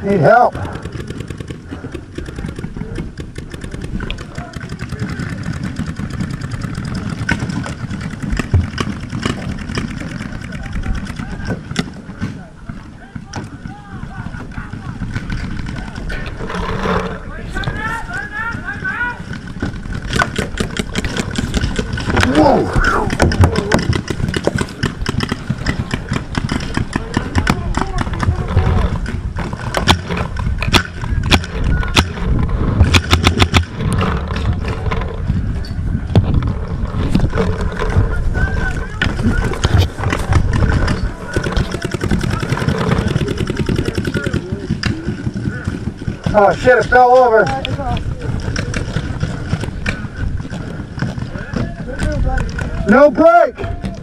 Need help. Whoa. Oh shit, it fell over. No break.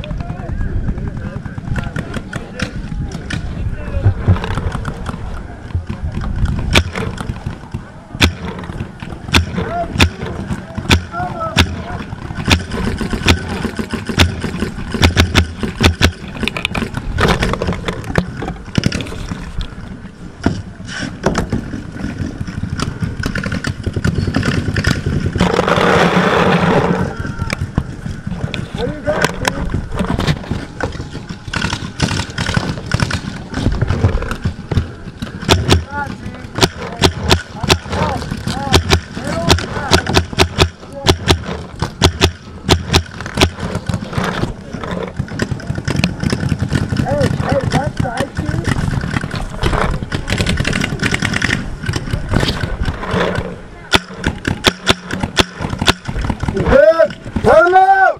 Let him out!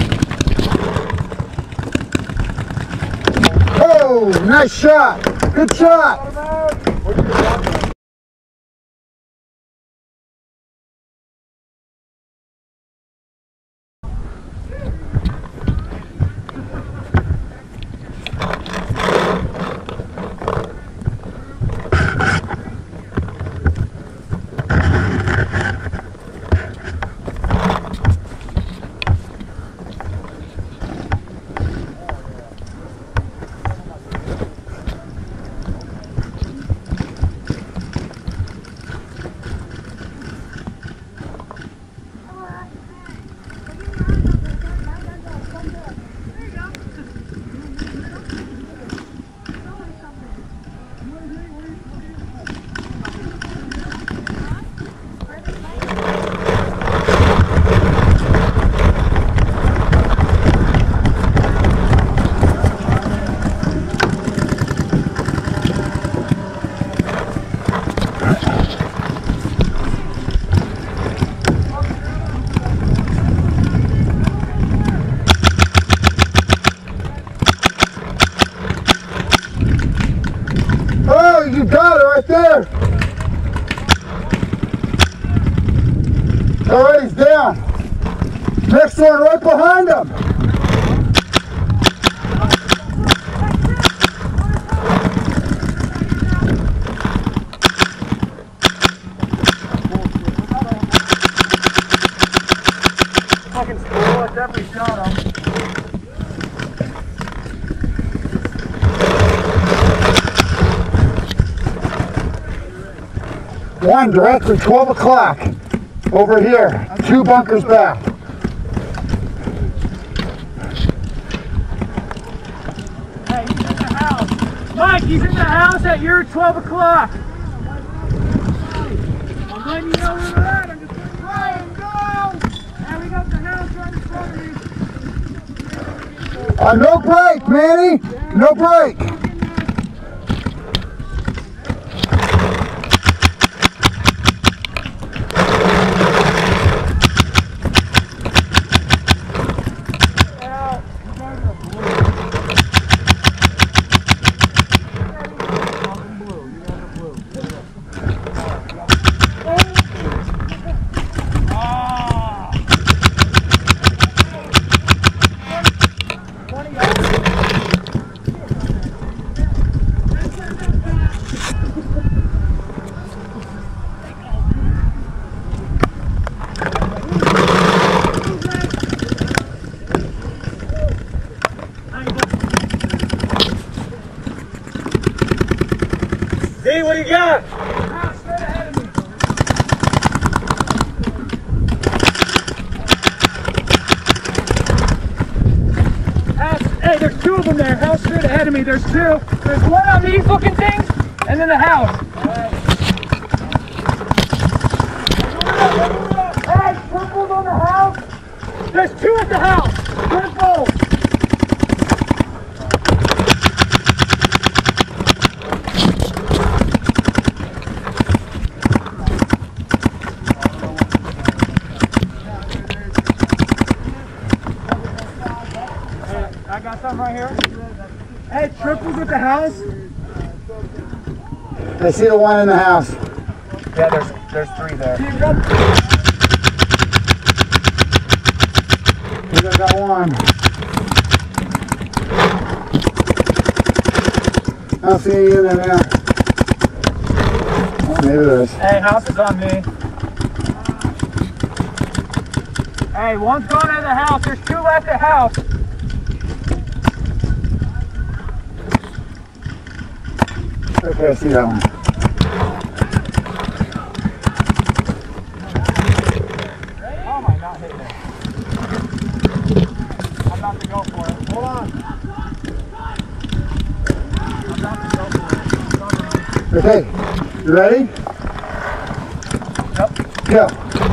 Oh, nice shot. Good shot. You got it right there. All right, he's down. Next one right behind him. Fucking school, I definitely shot him. One directly 12 o'clock over here, 2 bunkers back. Hey, he's in the house. Mike, he's in the house at your 12 o'clock. I'm letting you know where we're at. I'm just letting you go. And we got the house right in front of you. No break, Manny. No break. you got? House straight ahead of me. House, hey, there's two of them there. House straight ahead of me. There's two. There's one on these looking things, and then the house. Hey, purple's on the house. There's two at the house. Purple. I got something right here. Hey, triples at the house. I see the one in the house. Yeah, there's three there. I think I got one. I don't see any in there now. Oh, maybe there is. Hey, house is on me. Hey, one's going out of the house. There's two left at house. Okay, I see that one. How am I not hitting it? I'm about to go for it. Hold on. I'm about to go for it. Okay, you ready? Yep. Go.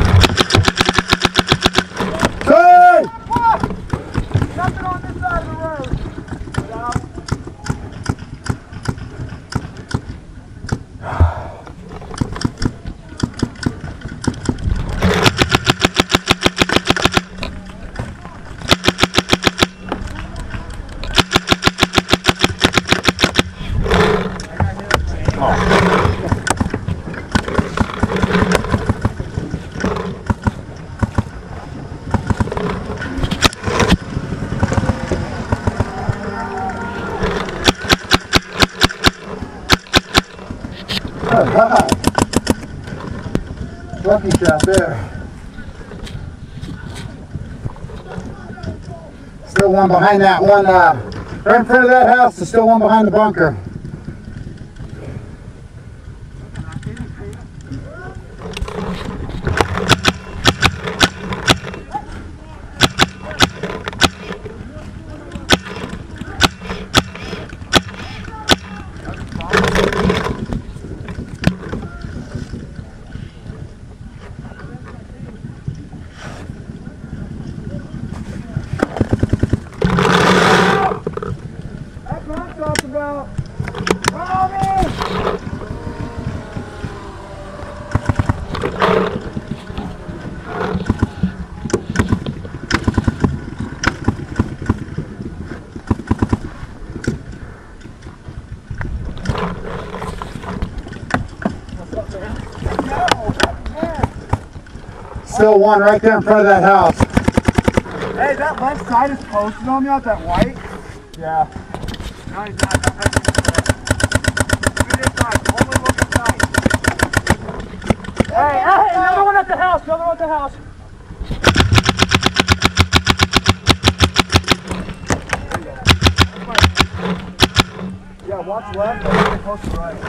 Hey! Nothing on this side of the road. Stop. Lucky shot there. Still one behind that one, right in front of that house. There's still one behind the bunker. Still one right there in front of that house. Hey, that left side is posted on me out that white. Yeah. No, he's not. Do this side. Only look inside. Hey, another one at the house. Another one at the house. Yeah, watch left. And close to right.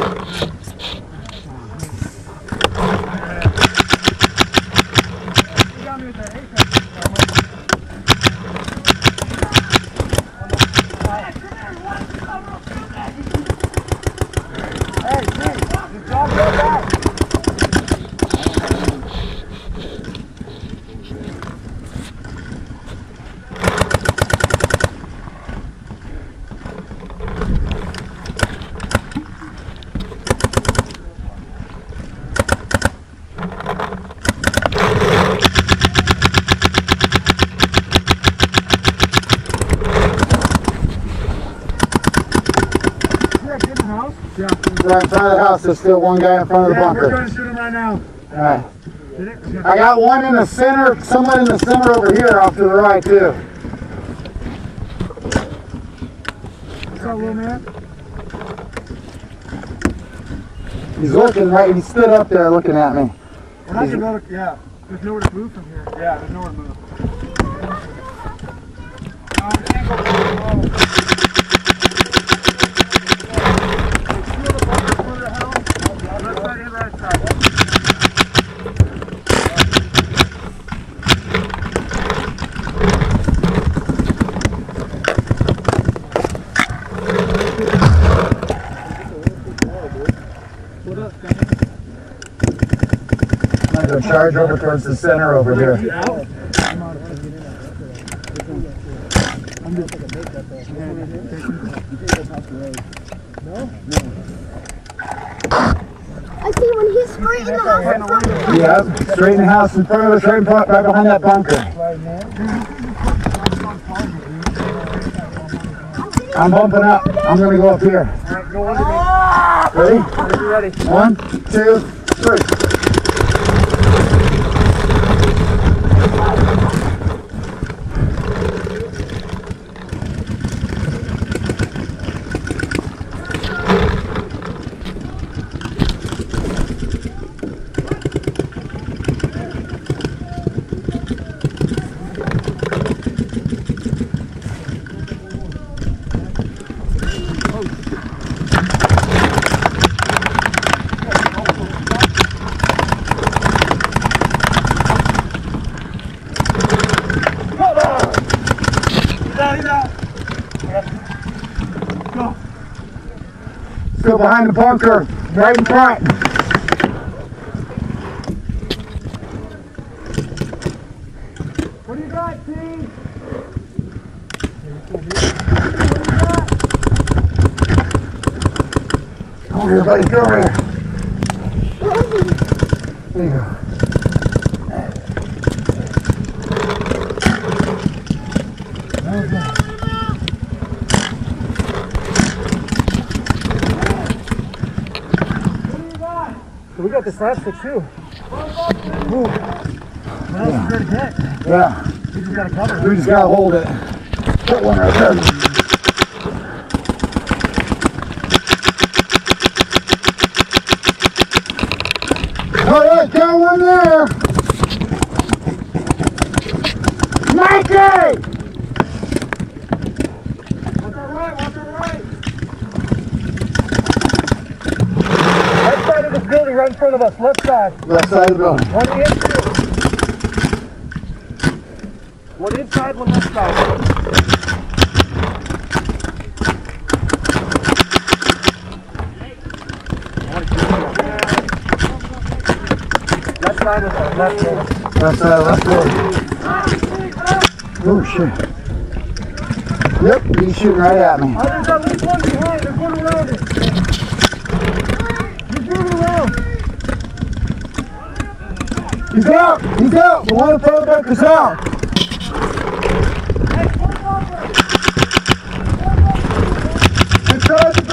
Yeah. Right in front of the house, there's still one guy in front of the bunker. We're going to shoot him right now. Alright. I got one in the center, someone in the center over here off to the right too. What's up, little man? He's looking right, he stood up there looking at me. Well, I can go to, yeah. There's nowhere to move from here. Yeah, there's nowhere to move. No, we can't go forward. Hey, see the bunker further house? So charge over towards the center over here. I see when he's straight in the house in front of us. Yeah, straight in the house in front of us, right behind that bunker. I'm bumping up. I'm going to go up here. Alright, go under me. Ready? Ready? 1, 2, 3. Go behind the bunker, right in front. What do you got, team? Come over here, buddy. Go over here. There you go. We got this last stick too. Ooh. What else is there to get? Yeah. We just gotta cover it. We just gotta hold it. Put one right there. Alright, got one there. Mikey! Watch our right, watch our right. Right side of this building, right in front of us, left side. Left side of the building. One inside. One inside, one left side. Left side of the left building. Left side, left building. Oh shit. Yep, he's shooting right at me. Oh, there's at least one behind. There's one around it. He's moving around. He's out! He's out! The one in front of the bunker's out! Hey, pull over. Inside the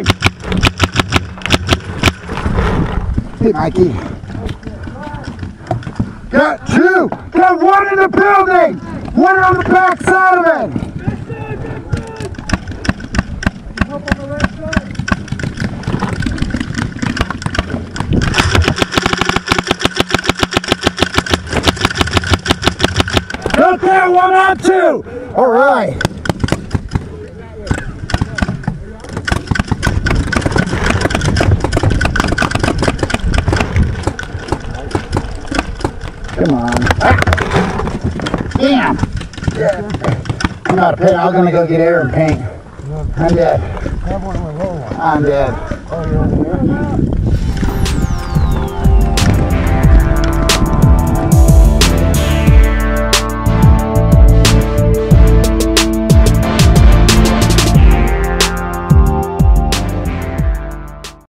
building! Hey, Mikey. Got two! Got one in the building! One on the back side of it! Up on the left side. Got that one on two! Alright. Come on. Damn! I'm out of paint. I'm gonna go get air and paint. I'm dead. I'm dead.